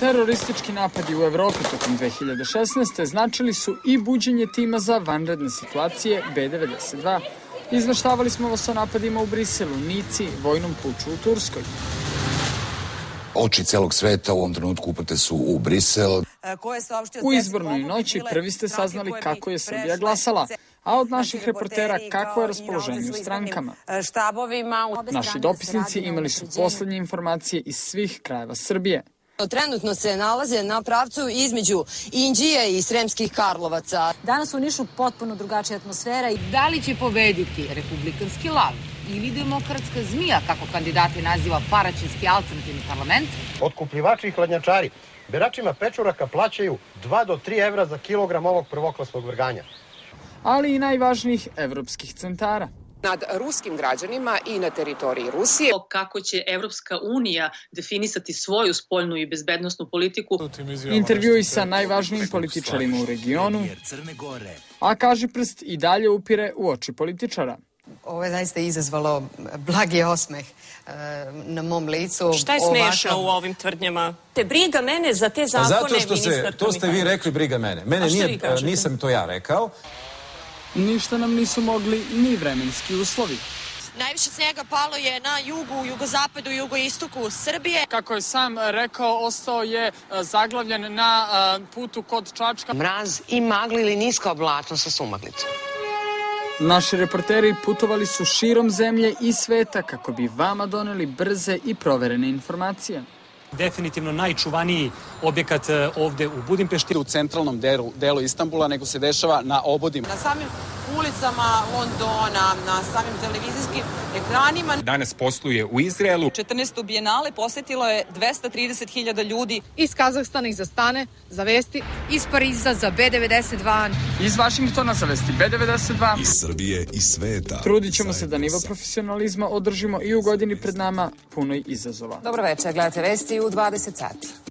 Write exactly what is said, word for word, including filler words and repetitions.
Teroristički napadi u Evropi tokom dve hiljade šesnaeste. značili su i buđenje tima za vanredne situacije B devedeset dva. Izveštavali smo vas o napadima u Briselu, Nici, vojnom puču u Turskoj. Oči celog sveta u ovom trenutku uprte su u Brisel. U izbornoj noći prvi ste saznali kako je Srbija glasala, a od naših reportera kako je raspoloženje u strankama. Naši dopisnici imali su poslednje informacije iz svih krajeva Srbije. Trenutno se nalaze na pravcu između Inđije i Sremskih Karlovaca. Danas u Nišu potpuno drugačija atmosfera. Da li će pobediti republikanski lav ili demokratska zmija, kako kandidati naziva paraćinski alternativni parlament? Otkupljivači i hladnjačari beračima pečuraka plaćaju dva do tri evra za kilogram ovog prvoklasnog vrganja. Ali i najvažnijih evropskih centara. Nad ruskim građanima i na teritoriji Rusije. Kako će Evropska unija definisati svoju spoljnu i bezbednosnu politiku. Intervjui sa najvažnijim političarima u regionu, a kažiprst i dalje upire u oči političara. Ovo je zaista izazvalo blagi osmeh na mom licu. Šta je smiješno u ovim tvrdnjama? Te briga mene za te zakone, zato što se, to ste vi rekli, briga mene. Mene nije, nisam to ja rekao. Ništa nam nisu mogli ni vremenski uslovi. Najviše snijega palo je na jugu, jugozapadu i jugoistoku Srbije. Kako je sam rekao, ostao je zaglavljen na putu kod Čačka. Mraz i magla ili niska oblačnost sa sumaglicom. Naši reporteri putovali su širom zemlje i sveta kako bi vama doneli brze i proverene informacije. Definitivno najčuvaniji objekat ovde u Budimpešti. U centralnom delu, delu Istanbula, nego se dešava na obodima. Na samim ulicama Londona, na samim televizijskim ekranima. Danas posluje u Izraelu. četrnaestu bijenale posetilo je dvesta trideset hiljada ljudi. Iz Kazahstana ih zastane za vesti, iz Pariza za B devedeset dva. Iz Vašingtona za vesti B devedeset dva. Iz Srbije i sveta. Trudit ćemo se da nivo profesionalizma održimo i u godini pred nama punoj izazova. Dobro večer, gledate vesti u dvadeset sati.